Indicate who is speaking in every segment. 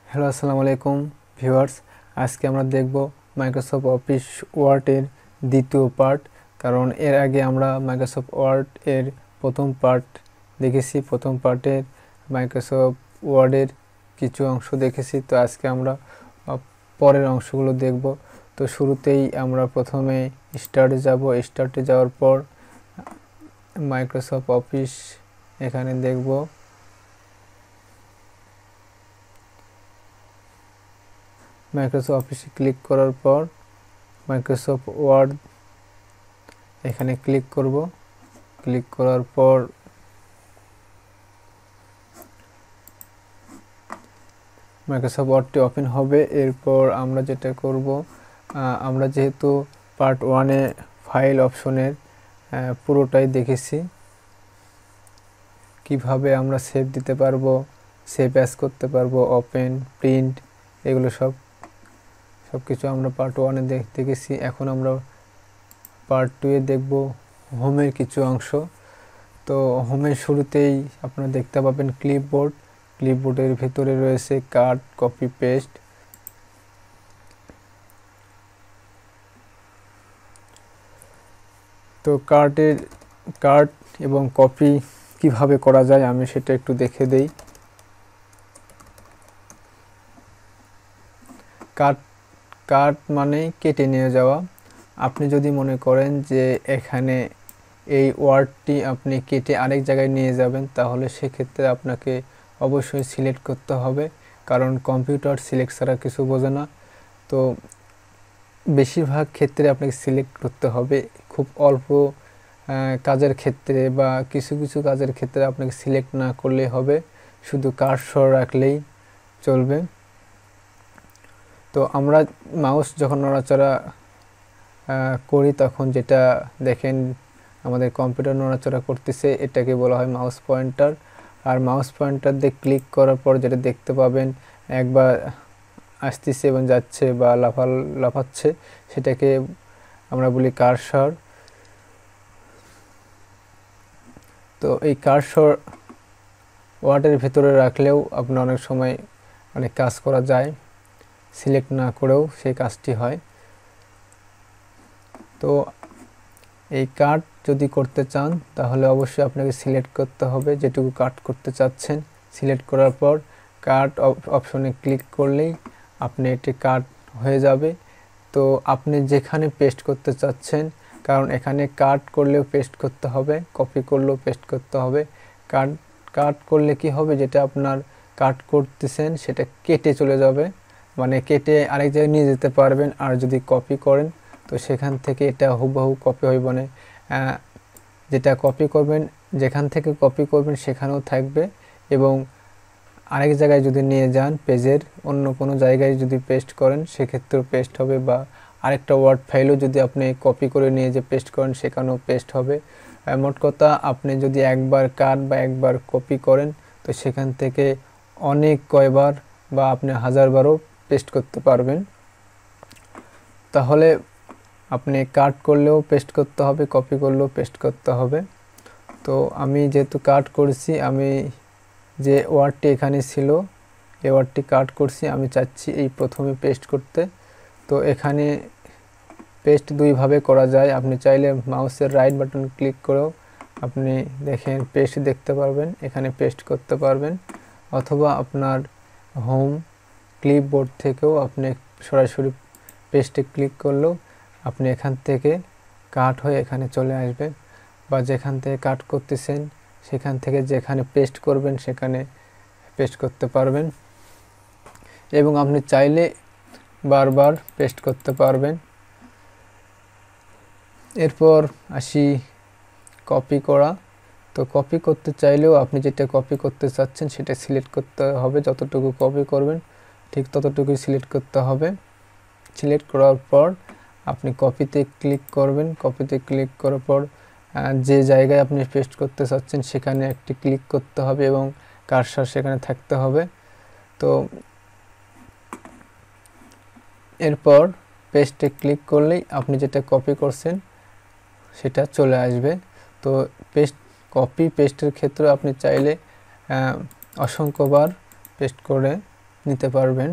Speaker 1: Hello, আসসালামু আলাইকুম viewers. আজকে আমরা দেখব মাইক্রোসফট অফিস ওয়ার্ডের দ্বিতীয় পার্ট। কারণ এর আগে আমরা মাইক্রোসফট ওয়ার্ড এর প্রথম পার্ট দেখেছি। প্রথম পার্টের মাইক্রোসফট ওয়ার্ডের কিছু অংশ দেখেছি। তো আজকে আমরা পরের অংশগুলো দেখব। তো শুরুতেই আমরা প্রথমে স্টার্টে যাব। স্টার্টে যাওয়ার পর মাইক্রোসফট অফিস এখানে দেখব। মাইক্রোসফট অফিসে ক্লিক করার পর মাইক্রোসফট ওয়ার্ড এখানে ক্লিক করব। ক্লিক করার পর মাইক্রোসফট ওয়ার্ডটি ওপেন হবে। এরপর আমরা যেটা করব, আমরা যেহেতু পার্ট 1-এ ফাইল অপশনের পুরোটাই দেখেছি, কিভাবে আমরা সেভ দিতে পারবো, সেভ অ্যাজ করতে পারবো, ওপেন, প্রিন্ট, এগুলো সব কিছু আমরা পার্ট 1-এ দেখেছি। এখন আমরা পার্ট 2-এ দেখব হোমের কিছু অংশ। তো হোমের শুরুতেই আপনারা দেখতে পাবেন ক্লিপবোর্ড। ক্লিপবোর্ডের ভিতরে রয়েছে কাট, কপি, পেস্ট। তো কাট এবং কপি কিভাবে করা যায় আমি সেটা একটু দেখে দেই। কাট মানে কেটে নিয়ে যাওয়া। আপনি যদি মনে করেন যে এখানে এই ওয়ার্ডটি আপনি কেটে আরেক জায়গায় নিয়ে যাবেন, তাহলে সেক্ষেত্রে আপনাকে অবশ্যই সিলেক্ট করতে হবে, কারণ কম্পিউটার সিলেক্ট ছাড়া কিছু বোঝে না। তো বেশিরভাগ ক্ষেত্রে আপনাকে সিলেক্ট করতে হবে। খুব অল্প কাজের ক্ষেত্রে বা কিছু কিছু কাজের ক্ষেত্রে আপনাকে সিলেক্ট না করলেই হবে, শুধু কার্সর রাখলেই চলবে। তো আমরা মাউস যখন নড়াচড়া করি তখন যেটা দেখেন আমাদের কম্পিউটার নড়াচড়া করতেছে, এটাকে বলা হয় মাউস পয়েন্টার। আর মাউস পয়েন্টার দিয়ে ক্লিক করার পর যেটা দেখতে পাবেন, একবার আসতেছে এবং যাচ্ছে বা লাফাচ্ছে, সেটাকে আমরা বলি কার্সর। তো এই কার্সর ওয়ার্ডের ভিতরে রাখলেও আপনার অনেক সময় অনেক কাজ করা যায়, সিলেক্ট না করেও সেই কাজটি হয়। তো এই কাট যদি করতে চান তাহলে অবশ্যই আপনাকে সিলেক্ট করতে হবে যেটুকু কাট করতে চাচ্ছেন। সিলেক্ট করার পর কাট অপশনে ক্লিক করলেই আপনি এটি কাট হয়ে যাবে। তো আপনি যেখানে পেস্ট করতে চাচ্ছেন, কারণ এখানে কাট করলেও পেস্ট করতে হবে, কপি করলেও পেস্ট করতে হবে। কাট করলে কি হবে, যেটা আপনার কাট করতেছেন সেটা কেটে চলে যাবে, মানে কেটে আরেক জায়গায় নিয়ে যেতে পারবেন। আর যদি কপি করেন তো সেখান থেকে এটা হুবহু কপি হইব না। যেটা কপি করবেন, যেখান থেকে কপি করবেন সেখানেও থাকবে, এবং আরেক জায়গায় যদি নিয়ে যান, পেজের অন্য কোনো জায়গায় যদি পেস্ট করেন সেক্ষেত্রেও পেস্ট হবে, বা আরেকটা ওয়ার্ড ফাইলও যদি আপনি কপি করে নিয়ে যে পেস্ট করেন সেখানেও পেস্ট হবে। মোট কথা, আপনি যদি একবার কাট বা একবার কপি করেন তো সেখান থেকে অনেক কয়বার বা আপনি হাজারবারও পেস্ট করতে পারবেন। তাহলে আপনি কাট করলেও পেস্ট করতে হবে, কপি করলেও পেস্ট করতে হবে। তো আমি যেহেতু কাট করেছি, আমি যে ওয়ার্ডটি এখানে ছিল এই ওয়ার্ডটি কাট করছি, আমি চাচ্ছি এই প্রথমে পেস্ট করতে। তো এখানে পেস্ট দুইভাবে করা যায়। আপনি চাইলে মাউসের রাইট বাটন ক্লিক করেও আপনি দেখেন পেস্ট দেখতে পারবেন, এখানে পেস্ট করতে পারবেন, অথবা আপনার হোম ক্লিপবোর্ড থেকেও আপনি সরাসরি পেস্টে ক্লিক করলেও আপনি এখান থেকে কাট হয়ে এখানে চলে আসবে, বা যেখান থেকে কাট করতেছেন সেখান থেকে যেখানে পেস্ট করবেন সেখানে পেস্ট করতে পারবেন, এবং আপনি চাইলে বারবার পেস্ট করতে পারবেন। এরপর আসি কপি করা। তো কপি করতে চাইলেও আপনি যেটা কপি করতে চাচ্ছেন সেটা সিলেক্ট করতে হবে, যতটুকু কপি করবেন ঠিক ততটুকুই সিলেক্ট করতে হবে। সিলেক্ট করার পর আপনি কপিতে ক্লিক করবেন। কপিতে ক্লিক করার পর যে জায়গায় আপনি পেস্ট করতে চাচ্ছেন সেখানে একটি ক্লিক করতে হবে এবং কার্সর সেখানে থাকতে হবে। তো এরপর পেস্টে ক্লিক করলেই আপনি যেটা কপি করছেন সেটা চলে আসবে। তো কপি পেস্টের ক্ষেত্রে আপনি চাইলে অসংখ্যবার পেস্ট করে নিতে পারবেন।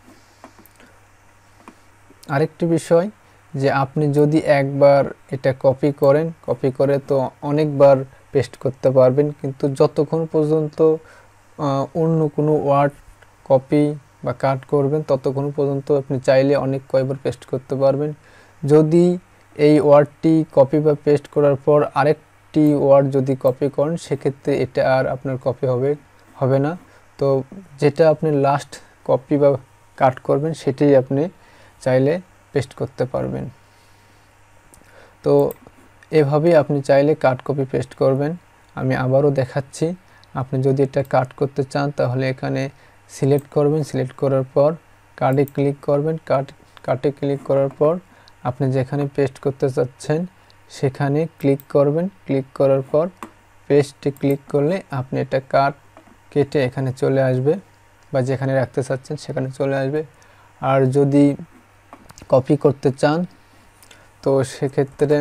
Speaker 1: আরেকটি বিষয় যে আপনি যদি একবার এটা কপি করেন, কপি করে তো অনেকবার পেস্ট করতে পারবেন, কিন্তু যতক্ষণ পর্যন্ত অন্য কোনো ওয়ার্ড কপি বা কাট করবেন ততক্ষণ পর্যন্ত আপনি চাইলে অনেক কয়েকবার পেস্ট করতে পারবেন। যদি এই ওয়ার্ডটি কপি বা পেস্ট করার পর আরেকটি ওয়ার্ড যদি কপি করেন, সেক্ষেত্রে এটা আর আপনার কপি হবে না। তো যেটা আপনি লাস্ট কপি বা কাট করবেন সেটাই আপনি চাইলে পেস্ট করতে পারবেন। তো এভাবেই আপনি চাইলে কাট কপি পেস্ট করবেন। আমি আবারও দেখাচ্ছি। আপনি যদি এটা কাট করতে চান তাহলে এখানে সিলেক্ট করবেন, সিলেক্ট করার পর কাটে ক্লিক করবেন, কাটে ক্লিক করার পর আপনি যেখানে পেস্ট করতে চাচ্ছেন সেখানে ক্লিক করবেন, ক্লিক করার পর পেস্টে ক্লিক করলে আপনি এটা কেটে এখানে চলে আসবে, বা যেখানে রাখতে চাচ্ছেন সেখানে চলে আসবে। আর যদি কপি করতে চান তো সেক্ষেত্রে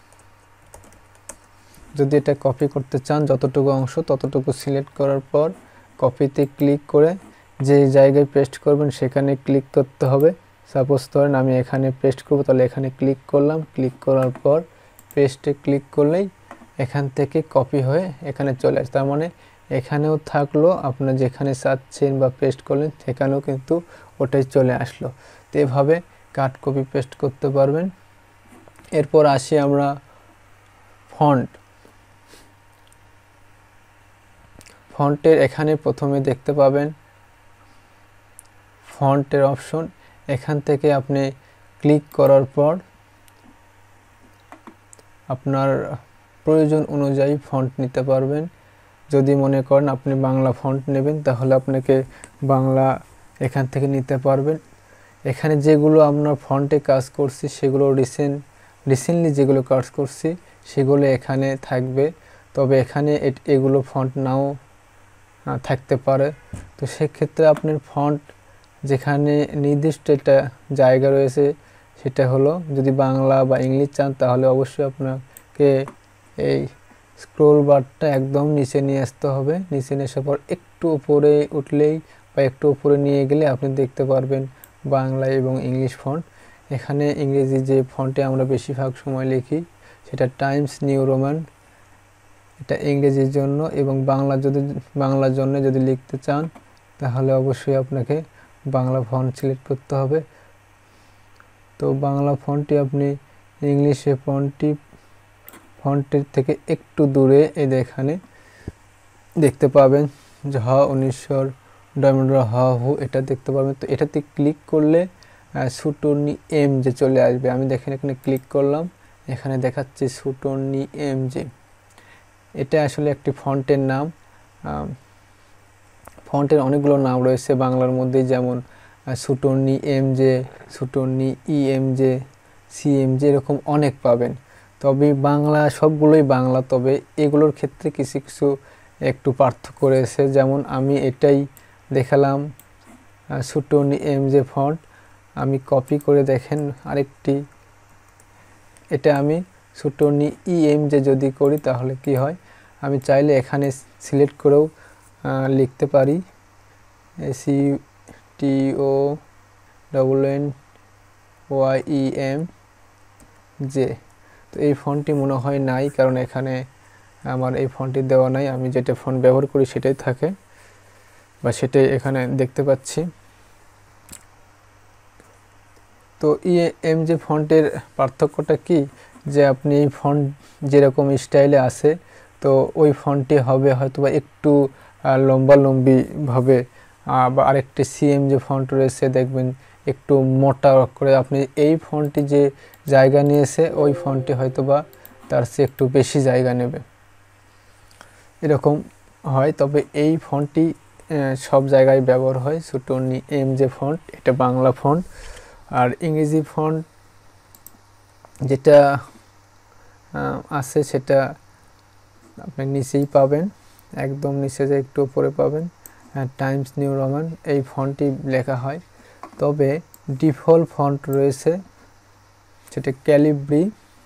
Speaker 1: যদি এটা কপি করতে চান যতটুকু অংশ ততটুকু সিলেক্ট করার পর কপিতে ক্লিক করে যে জায়গায় পেস্ট করবেন সেখানে ক্লিক করতে হবে। সাপোজ ধরেন আমি এখানে পেস্ট করব, তাহলে এখানে ক্লিক করলাম, ক্লিক করার পর পেস্টে ক্লিক করলেই এখান থেকে কপি হয়ে এখানে চলে আসে। তার মানে এখানেও থাকলো, আপনার যেখানে চাচ্ছেন বা পেস্ট করলেন সেখানেও কিন্তু ওটাই চলে আসলো। তো এভাবে কাট কপি পেস্ট করতে পারবেন। এরপর আসি আমরা ফন্টের এখানে প্রথমে দেখতে পাবেন ফন্টের অপশন। এখান থেকে আপনি ক্লিক করার পর আপনার প্রয়োজন অনুযায়ী ফন্ট নিতে পারবেন। যদি মনে করেন আপনি বাংলা ফন্ট নেবেন তাহলে আপনাকে বাংলা এখান থেকে নিতে পারবেন। এখানে যেগুলো আমরা ফন্টে কাজ করছি সেগুলো রিসেন্টলি যেগুলো কাজ করছি সেগুলো এখানে থাকবে, তবে এখানে এগুলো ফন্ট নাও থাকতে পারে। তো সেক্ষেত্রে আপনার ফন্ট যেখানে নির্দিষ্ট একটা জায়গা রয়েছে সেটা হলো, যদি বাংলা বা ইংলিশ চান তাহলে অবশ্যই আপনাকে এই স্ক্রোল বারটা একদম নিচে নিয়ে আসতে হবে। নিচে নিয়ে আসার পর একটু উপরে উঠলেই বা একটু উপরে নিয়ে গেলে আপনি দেখতে পারবেন বাংলা এবং ইংলিশ ফন্ট। এখানে ইংরেজি যে ফন্টে আমরা বেশিরভাগ সময় লিখি সেটা টাইমস নিউ রোমান, এটা ইংরেজির জন্য, এবং বাংলার জন্য যদি লিখতে চান তাহলে অবশ্যই আপনাকে বাংলা ফন্ট সিলেক্ট করতে হবে। তো বাংলা ফন্টটি আপনি ইংলিশে ফন্টের থেকে একটু দূরে এখানে দেখতে পাবেন যে হ 1900 ডায়মন্ড হ হু, এটা দেখতে পাবেন। তো এটাতে ক্লিক করলে সুটনি এম যে চলে আসবে। আমি দেখেন এখানে ক্লিক করলাম, এখানে দেখাচ্ছে সুটনি এম যে। এটা আসলে একটি ফন্টের নাম। ফন্টের অনেকগুলো নাম রয়েছে বাংলার মধ্যে, যেমন সুটনি এম যে, সুটনি ইএম যে, সিএম যে, এরকম অনেক পাবেন। তবে বাংলা সবগুলোই বাংলা, তবে এগুলোর ক্ষেত্রে কিছু কিছু একটু পার্থক্য রয়েছে। যেমন আমি এটাই দেখালাম সুটনি এম যে ফন্ট, আমি কপি করে দেখেন আরেকটি, এটা আমি সুটনি ইএম যে যদি করি তাহলে কি হয়, আমি চাইলে এখানে সিলেক্ট করেও লিখতে পারি SUTONNYEM যে। তো এই ফন্টটি মনে হয় নাই, কারণ এখানে আমার এই ফন্টটি দেওয়া নাই। আমি যেটা ফন্ট ব্যবহার করি সেটাই থাকে বা সেটাই এখানে দেখতে পাচ্ছি। তো ইএম যে ফন্টের পার্থক্যটা কি, যে আপনি এই ফন্ট যেরকম স্টাইলে আছে তো ওই ফন্টটি হবে হয়তো বা একটু লম্বালম্বিভাবে, বা আরেকটি সিএম যে ফন্ট রয়েছে দেখবেন একটু মোটা করে। আপনি এই ফন্টটি যে জায়গা নিয়েছে ওই ফন্টটি হয়তো বা তার চেয়ে একটু বেশি জায়গা নেবে, এরকম হয়। তবে এই ফন্টটি সব জায়গায় ব্যবহার হয়। সুটনি এম যে ফন্ট এটা বাংলা ফন্ট। আর ইংরেজি ফন্ট যেটা আছে সেটা আপনি নিচেই পাবেন, একদম নিচে যে একটু উপরে পাবেন টাইমস নিউ রোমান, এই ফন্টটি লেখা হয়। তবে ডিফল্ট ফন্ট রয়েছে সেটা ক্যালিব্রি,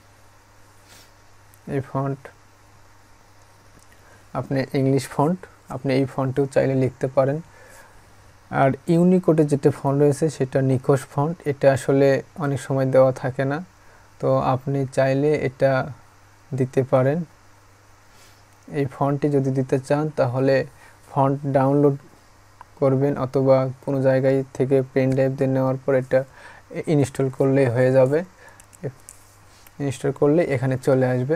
Speaker 1: এই ফন্ট আপনি ইংলিশ ফন্ট, আপনি এই ফন্টেও চাইলে লিখতে পারেন। আর ইউনিকোডে যেটা ফন্ট রয়েছে সেটা নিখোঁজ ফন্ট, এটা আসলে অনেক সময় দেওয়া থাকে না, তো আপনি চাইলে এটা দিতে পারেন। এই ফন্টটি যদি দিতে চান তাহলে ফন্ট ডাউনলোড করবেন অথবা কোনো জায়গায় থেকে পেন ড্রাইভ দিয়ে নেওয়ার পর এটা ইনস্টল করলেই হয়ে যাবে। ইনস্টল করলে এখানে চলে আসবে।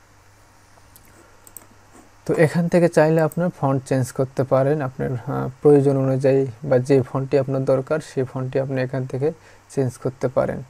Speaker 1: তো এখান থেকে চাইলে আপনার ফন্ট চেঞ্জ করতে পারেন আপনার প্রয়োজন অনুযায়ী, বা যে ফন্টটি আপনার দরকার সেই ফন্টটি আপনি এখান থেকে চেঞ্জ করতে পারেন।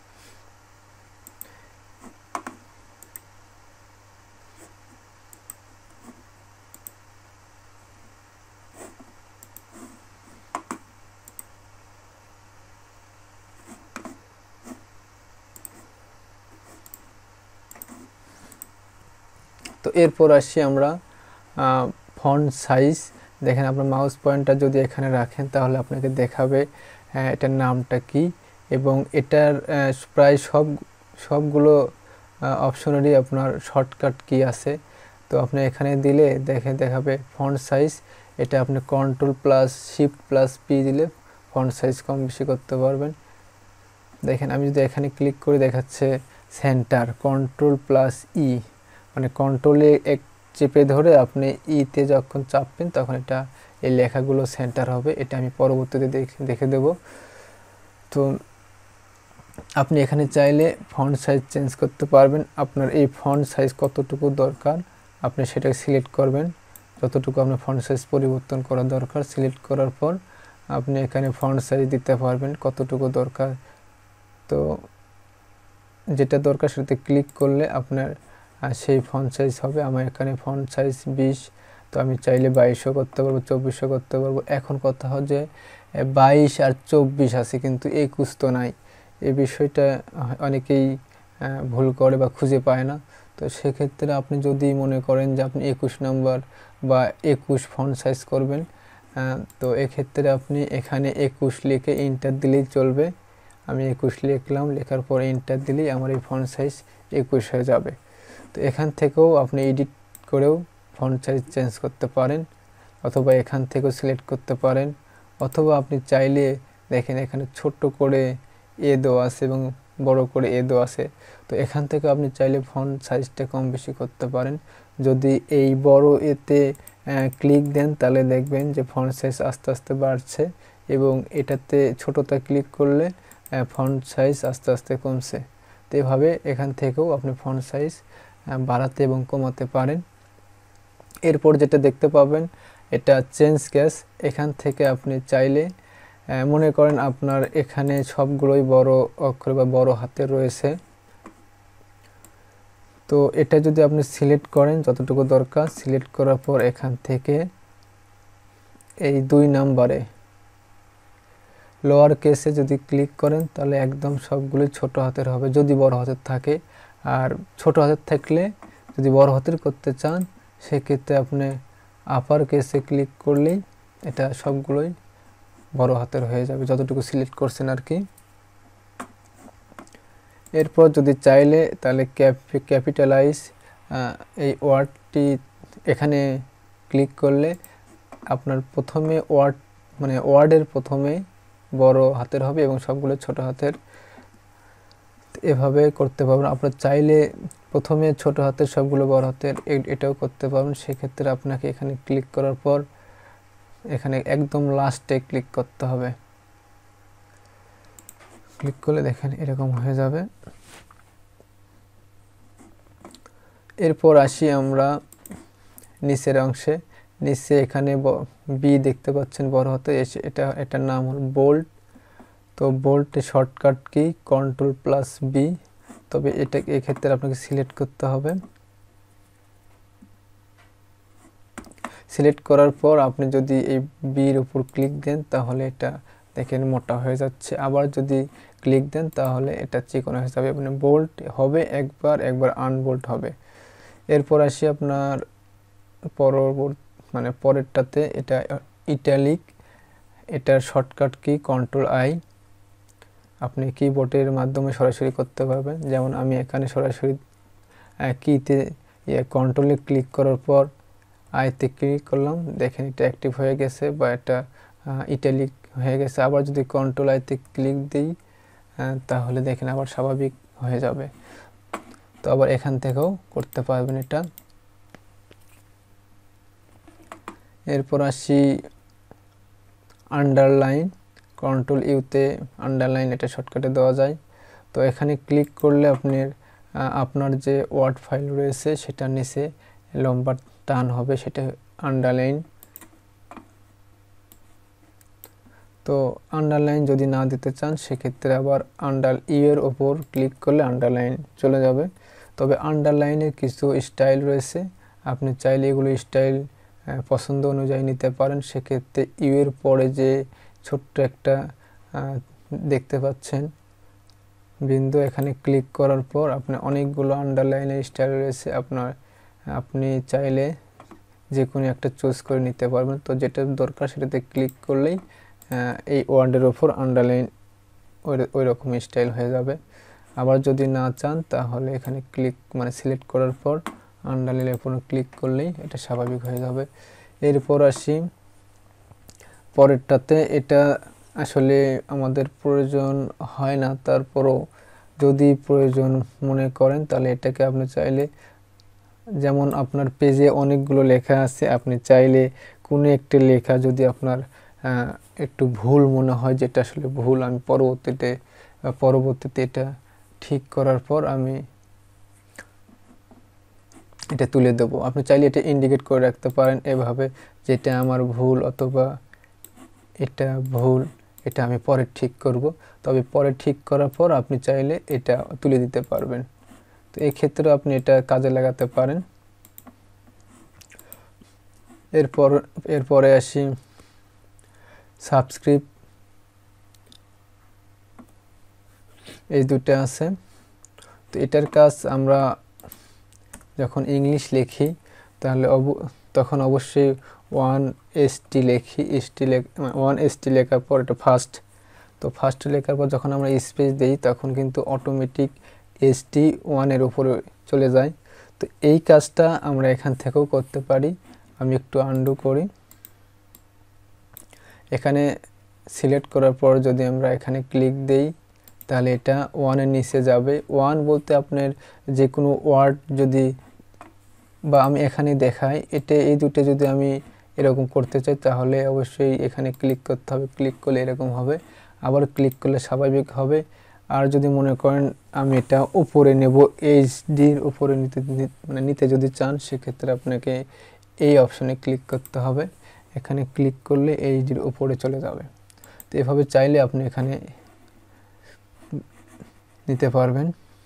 Speaker 1: তো এরপর আসছি আমরা ফন্ট সাইজ। দেখেন আপনার মাউস পয়েন্টার যদি এখানে রাখেন তাহলে আপনাকে দেখাবে এটার নামটা কি, এবং এটার প্রায় সবগুলো অপশনেরই আপনার শর্টকাট কি আছে। তো আপনি এখানে দিলে দেখাবে ফন্ট সাইজ। এটা আপনি Ctrl+Shift+P দিলে ফন্ট সাইজ কম বেশি করতে পারবেন। দেখেন আমি যদি এখানে ক্লিক করে দেখাচ্ছে সেন্টার, Ctrl+E, মানে কন্ট্রোলে চেপে ধরে আপনি ইতে যখন চাপবেন তখন এটা এই লেখাগুলো সেন্টার হবে। এটা আমি পরবর্তীতে দেখে দেব। তো আপনি এখানে চাইলে ফন্ট সাইজ চেঞ্জ করতে পারবেন। আপনার এই ফন্ট সাইজ কতটুকু দরকার আপনি সেটা সিলেক্ট করবেন। যতটুকু আপনার ফন্ট সাইজ পরিবর্তন করা দরকার সিলেক্ট করার পর আপনি এখানে ফন্ট সাইজ দিতে পারবেন কতটুকু দরকার। তো যেটা দরকার সেটাতে ক্লিক করলে আপনার সেই ফন্ট সাইজ হবে। আমার এখানে ফন্ট সাইজ 20, তো আমি চাইলে 2200 করতে পারবো, 2400 করতে পারবো। এখন কথা হয় যে 22 আর 24 আছে কিন্তু 21 তো নাই, এই বিষয়টা অনেকেই ভুল করে বা খুঁজে পায় না। তো সেক্ষেত্রে আপনি যদি মনে করেন যে আপনি 21 নাম্বার বা 21 ফন্ট সাইজ করবেন, তো এক্ষেত্রে আপনি এখানে 21 লিখে এন্টার দিলেই চলবে। আমি 21 লিখলাম, লেখার পর এন্টার দিলেই আমার এই ফন্ট সাইজ 21 হয়ে যাবে। তো এখান থেকেও আপনি এডিট করেও ফন্ট সাইজ চেঞ্জ করতে পারেন, অথবা এখান থেকেও সিলেক্ট করতে পারেন, অথবা আপনি চাইলে দেখেন এখানে ছোট করে এ দেওয়া আছে এবং বড় করে এ দেওয়া আছে। তো এখান থেকে আপনি চাইলে ফন্ট সাইজটা কম বেশি করতে পারেন। যদি এই বড় এতে ক্লিক দেন তাহলে দেখবেন যে ফন্ট সাইজ আস্তে আস্তে বাড়ছে, এবং এটাতে ছোটটা ক্লিক করলে ফন্ট সাইজ আস্তে আস্তে কমছে। তো এভাবে এখান থেকেও আপনি ফন্ট সাইজ বাড়াতে এবং কমাতে পারেন। এরপর যেটা দেখতে পাবেন এটা চেঞ্জ কেস। এখান থেকে আপনি চাইলে মনে করেন আপনার এখানে সবগুলোই বড় অক্ষর বা বড় হাতের রয়েছে, তো এটা যদি আপনি সিলেক্ট করেন যতটুকু দরকার, সিলেক্ট করার পর এখান থেকে এই 2 নম্বরে লোয়ার কেসে যদি ক্লিক করেন তাহলে একদম সবগুলোই ছোট হাতের হবে যদি বড় হাতের থাকে। আর ছোট হাতের থাকলে যদি বড় হাতের করতে চান সেক্ষেত্রে আপনি আপার কেসে ক্লিক করলেই এটা সবগুলোই বড় হাতের হয়ে যাবে যতটুকু সিলেক্ট করছেন আর কি। এরপর যদি চাইলে তাহলে ক্যাপিটালাইজ এই ওয়ার্ডটি এখানে ক্লিক করলে আপনার প্রথমে ওয়ার্ডের প্রথমে বড় হাতের হবে এবং সবগুলো ছোট হাতের। এভাবে করতে পারবেন। আপনার চাইলে প্রথমে ছোট হাতের সবগুলো বড় হাতের এটাও করতে পারবেন। সেক্ষেত্রে আপনাকে এখানে ক্লিক করার পর এখানে একদম লাস্টে ক্লিক করতে হবে। ক্লিক করলে দেখেন এরকম হয়ে যাবে। এরপর আসি আমরা নিচের অংশে। নিচে এখানে বি দেখতে পাচ্ছেন বড় হাতে, এটার নাম হল বোল্ড। তো বোল্ডের শর্টকাট কি Ctrl+B, তবে এটা এক্ষেত্রে আপনাকে সিলেক্ট করতে হবে। সিলেক্ট করার পর আপনি যদি এই বির উপর ক্লিক দেন তাহলে এটা দেখেন মোটা হয়ে যাচ্ছে, আবার যদি ক্লিক দেন তাহলে এটা চিকন হয়ে যাবে। মানে বোল্ড হবে একবার আনবোল্ড হবে। এরপর আসি আপনার পরেরটাতে, এটা ইটালিক, এটার শর্টকাট কি Ctrl+I। আপনি কিবোর্ডের মাধ্যমে সরাসরি করতে পারবেন, যেমন আমি এখানে সরাসরি কিতে কন্ট্রোলে ক্লিক করার পর আইতে ক্লিক করলাম, দেখেন এটা অ্যাক্টিভ হয়ে গেছে বা এটা ইটালিক হয়ে গেছে। আবার যদি কন্ট্রোল আইতে ক্লিক দিই তাহলে দেখেন আবার স্বাভাবিক হয়ে যাবে। তো আবার এখান থেকেও করতে পারবেন এটা। এরপর আসি আন্ডারলাইন, কন্ট্রোল ইউতে আন্ডারলাইন এটা শর্টকাটে দেওয়া যায়। তো এখানে ক্লিক করলে আপনার যে ওয়ার্ড ফাইল রয়েছে সেটার নিচে লম্বা টান হবে, সেটা আন্ডারলাইন। তো আন্ডারলাইন যদি না দিতে চান সেক্ষেত্রে আবার ইউ এর ওপর ক্লিক করলে আন্ডারলাইন চলে যাবে। তবে আন্ডারলাইনের কিছু স্টাইল রয়েছে, আপনি চাইলে এগুলো স্টাইল পছন্দ অনুযায়ী নিতে পারেন। সেক্ষেত্রে ইউ এর পরে যে ছোট্ট একটা দেখতে পাচ্ছেন বিন্দু, এখানে ক্লিক করার পর আপনি অনেকগুলো আন্ডারলাইনের স্টাইল রয়েছে, আপনি চাইলে যে কোনো একটা চুজ করে নিতে পারবেন। তো যেটা দরকার সেটাতে ক্লিক করলেই এই ওয়ার্ডের ওপর আন্ডারলাইন ওই রকম স্টাইল হয়ে যাবে। আবার যদি না চান তাহলে এখানে সিলেক্ট করার পর আন্ডারলাইনের উপর ক্লিক করলেই এটা স্বাভাবিক হয়ে যাবে। এরপর আসি পরেরটাতে। এটা আসলে আমাদের প্রয়োজন হয় না, তারপরও যদি প্রয়োজন মনে করেন তাহলে এটাকে আপনি চাইলে, যেমন আপনার পেজে অনেকগুলো লেখা আছে, আপনি চাইলে কোনো একটা লেখা যদি আপনার একটু ভুল মনে হয়, যেটা আসলে ভুল, আমি পরবর্তীতে এটা ঠিক করার পর আমি এটা তুলে দেব। আপনি চাইলে এটা ইন্ডিকেট করে রাখতে পারেন এভাবে, যেটা আমার ভুল অথবা এটা ভুল, এটা আমি পরে ঠিক করব। তবে পরে ঠিক করার পর আপনি চাইলে এটা তুলে দিতে পারবেন। তো এই ক্ষেত্রে আপনি এটা কাজে লাগাতে পারেন। এরপরে আসি সাবস্ক্রিপ্ট, এই দুটো আছে। তো এটার কাজ আমরা যখন ইংলিশ লিখি তাহলে তখন অবশ্যই 1ST লিখি, 1ST লেখার পর এটা ফার্স্ট। তো ফার্স্ট লেখার পর যখন আমরা স্পেস দিই তখন কিন্তু অটোমেটিক ST 1 উপরে চলে যায়। তো এই কাজটা আমরা এখান থেকেও করতে পারি। আমি একটু আন্ডু করি। এখানে সিলেক্ট করার পর যদি আমরা এখানে ক্লিক দেই তাহলে এটা 1-এর নিচে যাবে। 1 বলতে আপনার যে কোনো ওয়ার্ড যদি, বা আমি এখানে দেখাই, এই দুটো যদি আমি এরকম করতে চাই তাহলে অবশ্যই এখানে ক্লিক করতে হবে। ক্লিক করলে এরকম হবে, আবার ক্লিক করলে স্বাভাবিক হবে। আর যদি মনে করেন আমি এটা উপরে নেব, এইচডির উপরে নিতে যদি চান সেক্ষেত্রে আপনাকে এই অপশনে ক্লিক করতে হবে। এখানে ক্লিক করলে এইচডির উপরে চলে যাবে। তো এভাবে চাইলে আপনি এখানে নিতে পারবেন।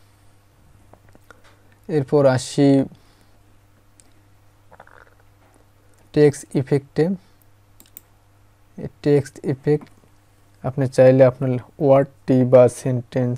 Speaker 1: এরপর আসি টেক্সট ইফেক্টে। টেক্সট ইফেক্ট আপনি চাইলে আপনার ওয়ার্ডটি বা সেন্টেন্স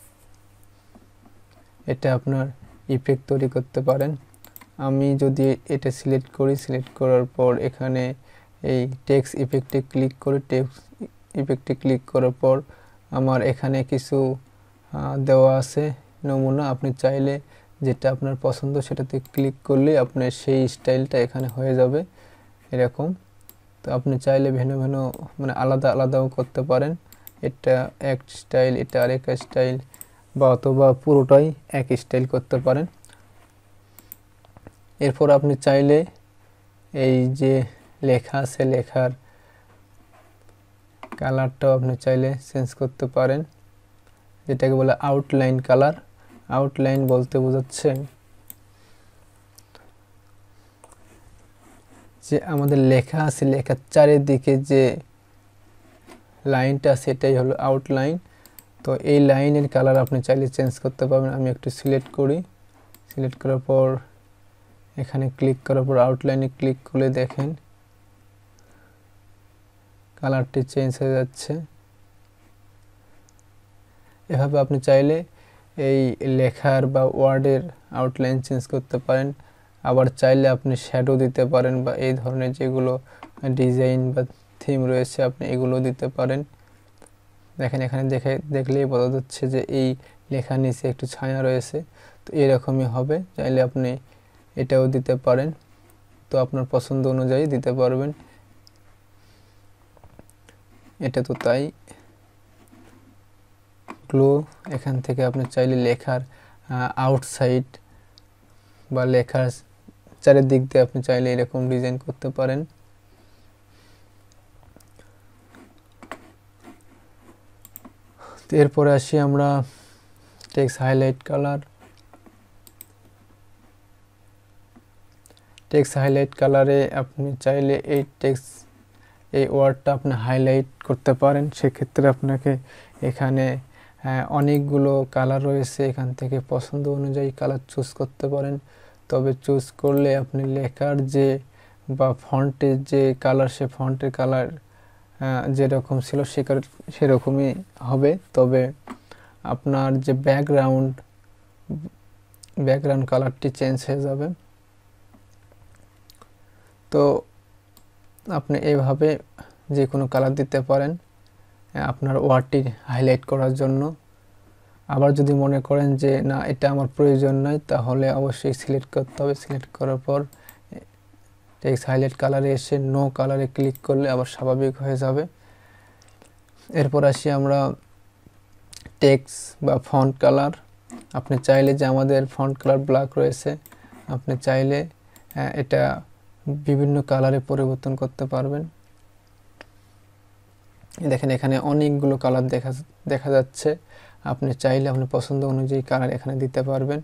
Speaker 1: এটা আপনার ইফেক্ট তৈরি করতে পারেন। আমি যদি এটা সিলেক্ট করি, সিলেক্ট করার পর এখানে এই টেক্সট ইফেক্টে ক্লিক করে, টেক্সট ইফেক্টে ক্লিক করার পর আমার এখানে কিছু দেওয়া আছে নমুনা। আপনি চাইলে যেটা আপনার পছন্দ সেটাতে ক্লিক করলে আপনার সেই স্টাইলটা এখানে হয়ে যাবে এরকম। তো আপনি চাইলে ভিন্ন আলাদা আলাদাও করতে পারেন। এটা এক স্টাইল, এটা আরেক স্টাইল, বা অথবা পুরোটাই এক স্টাইল করতে পারেন। এরপর আপনি চাইলে এই যে লেখা আছে লেখার কালারটাও আপনি চাইলে চেঞ্জ করতে পারেন, যেটাকে বলে আউটলাইন কালার। আউটলাইন বলতে বোঝাচ্ছে যে আমাদের লেখা আছে, লেখার চারিদিকে যে লাইনটা সেটাই হলো আউটলাইন। তো এই লাইনের কালার আপনি চাইলে চেঞ্জ করতে পারবেন। আমি একটু সিলেক্ট করি, সিলেক্ট করার পর এখানে ক্লিক করার পর আউটলাইনে ক্লিক করলে দেখেন কালারটি চেঞ্জ হয়ে যাচ্ছে। এভাবে আপনি চাইলে এই লেখার বা ওয়ার্ডের আউটলাইন চেঞ্জ করতে পারেন। আবার চাইলে আপনি শ্যাডো দিতে পারেন, বা এই ধরনের যেগুলো ডিজাইন বা থিম রয়েছে আপনি এগুলো দিতে পারেন। দেখেন এখানে দেখলেই বোঝা যাচ্ছে যে এই লেখার নিচে একটু ছায়া রয়েছে। তো এরকমই হবে, চাইলে আপনি এটাও দিতে পারেন। তো আপনার পছন্দ অনুযায়ী দিতে পারবেন। এটা তো তাই। গ্লো, এখান থেকে আপনি চাইলে লেখার আউটসাইড বা লেখার চারিদিক দিয়ে আপনি চাইলে এরকম ডিজাইন করতে পারেন। এরপরে আসি আমরা text highlight colour. Text highlight কালারে আপনি চাইলে এই ওয়ার্ডটা আপনি হাইলাইট করতে পারেন। সেক্ষেত্রে আপনাকে এখানে অনেকগুলো কালার রয়েছে, এখান থেকে পছন্দ অনুযায়ী কালার চুজ করতে পারেন। তবে চুজ করলে আপনি লেখার যে বা ফন্টের যে কালার, সে ফন্টের কালার যেরকম ছিল সেরকমই হবে। তবে আপনার যে ব্যাকগ্রাউন্ড কালারটি চেঞ্জ হয়ে যাবে। তো আপনি এইভাবে যে কোনো কালার দিতে পারেন আপনার ওয়ার্ডটি হাইলাইট করার জন্য। আবার যদি মনে করেন যে না, এটা আমার প্রয়োজন নয়, তাহলে অবশ্যই সিলেক্ট করতে হবে। সিলেক্ট করার পর টেক্সট হাইলাইট কালারে এসে নো কালারে ক্লিক করলে আবার স্বাভাবিক হয়ে যাবে। এরপর আসি আমরা টেক্সট বা ফন্ট কালার। আপনি চাইলে যে আমাদের ফন্ট কালার ব্ল্যাক রয়েছে, আপনি চাইলে এটা বিভিন্ন কালারে পরিবর্তন করতে পারবেন। দেখেন এখানে অনেকগুলো কালার দেখা যাচ্ছে। আপনি চাইলে আপনি পছন্দ অনুযায়ী কালার এখানে দিতে পারবেন।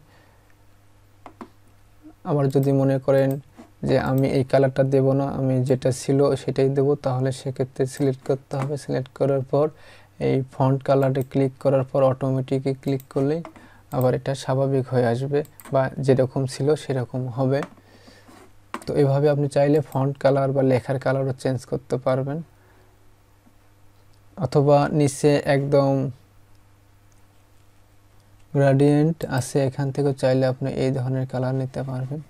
Speaker 1: আবার যদি মনে করেন যে আমি এই কালারটা দেব না, আমি যেটা ছিল সেটাই দেব, তাহলে সেক্ষেত্রে সিলেক্ট করতে হবে। সিলেক্ট করার পর এই ফন্ট কালারে ক্লিক করার পর অটোমেটিকই ক্লিক করলেই আবার এটা স্বাভাবিক হয়ে আসবে বা যেরকম ছিল সেরকম হবে। তো এভাবে আপনি চাইলে ফন্ট কালার বা লেখার কালারও চেঞ্জ করতে পারবেন। অথবা নিচে একদম গ্রেডিয়েন্ট আছে, এখান থেকে চাইলে আপনি এই ধরনের কালার নিতে পারবেন।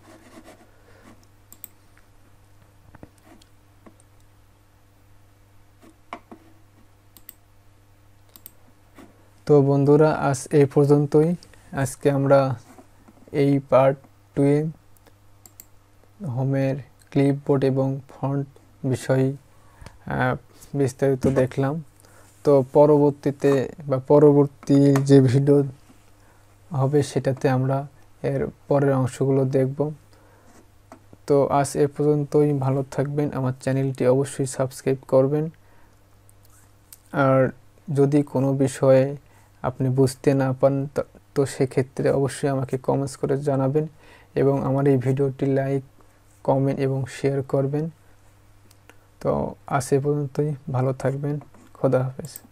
Speaker 1: তো বন্ধুরা, আজ এই পর্যন্তই। আজকে আমরা এই পার্ট 2-এ হোমের ক্লিপবোর্ড এবং ফন্ট বিষয় বিস্তারিত দেখলাম। তো পরবর্তীতে বা পরবর্তী যে ভিডিও হবে সেটাতে আমরা এর পরের অংশগুলো দেখব। তো আজ এ পর্যন্তই। ভালো থাকবেন। আমার চ্যানেলটি অবশ্যই সাবস্ক্রাইব করবেন। আর যদি কোনো বিষয়ে আপনি বুঝতে না পান তো সেক্ষেত্রে অবশ্যই আমাকে কমেন্টস করে জানাবেন এবং আমার এই ভিডিওটি লাইক, কমেন্ট এবং শেয়ার করবেন। তো আজ এ পর্যন্তই। ভালো থাকবেন। খোদা হাফেজ।